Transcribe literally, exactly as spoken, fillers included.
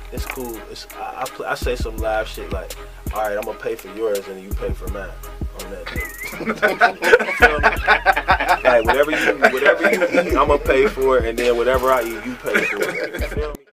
it's cool. It's, I, I, play, I say some live shit like, all right, I'm gonna pay for yours and you pay for mine on that day. Like whatever you, whatever you eat, I'm gonna pay for it, and then whatever I eat, you pay for it. You feel me?